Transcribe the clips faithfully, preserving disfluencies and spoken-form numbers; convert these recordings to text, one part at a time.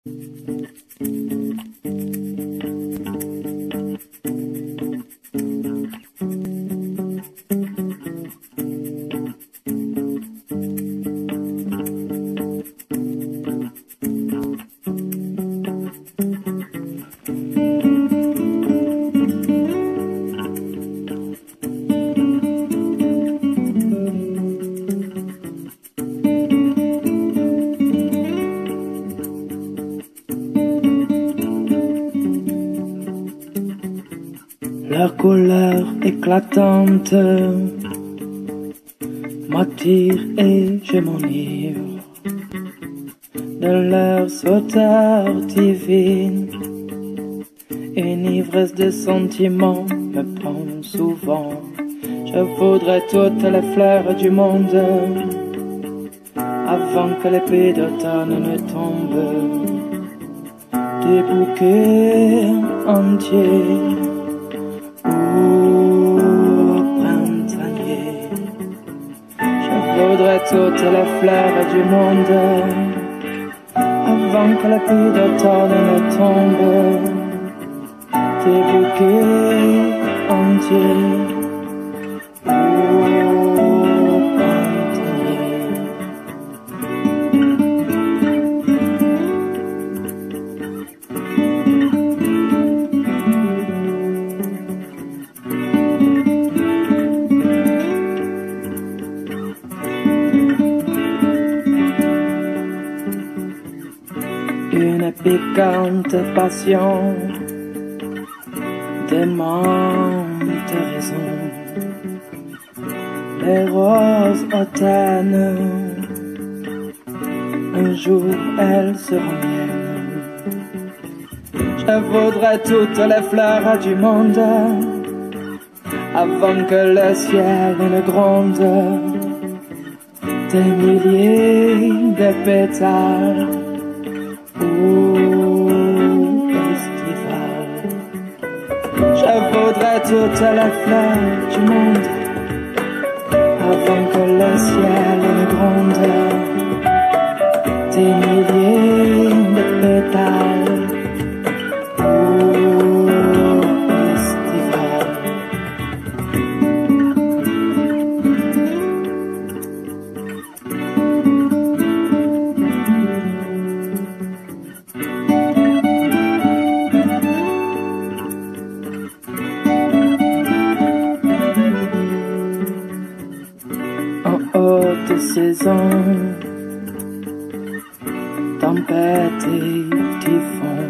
Leur couleur éclatante m'attire et je m'enivre de leur sauteur divine. Une ivresse de sentiments me prend souvent. Je voudrais toutes les fleurs du monde avant que les pluies d'automne ne tombent. Des bouquets entiers je voudrais toutes les fleurs du monde avant que la pluie d'automne ne tombe. Des bouquets entiers au printanier. Une piquante passion demande raison. Les roses automnes, un jour elles seront miennes. Je voudrais toutes les fleurs du monde avant que le ciel ne gronde. Des milliers de pétales au festival. Je voudrais toutes les fleurs du monde avant que le ciel ne gronde. Des milliers de pétales au festival. Haute saison, tempête et typhon,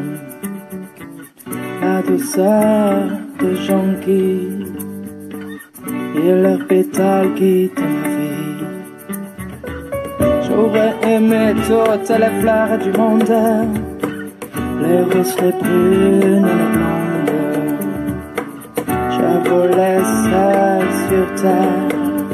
la douceur des jonquilles et leurs pétales guident ma vie. J'aurais aimé toutes les fleurs du monde, les roses, les brunes et les blondes. Je volais seul sur terre.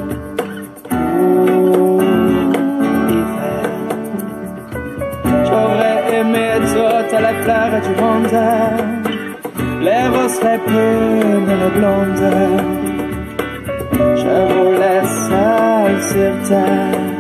Toutes les fleurs du monde, les roses, les brunes et les blondes. Je vous laisse seul sur terre.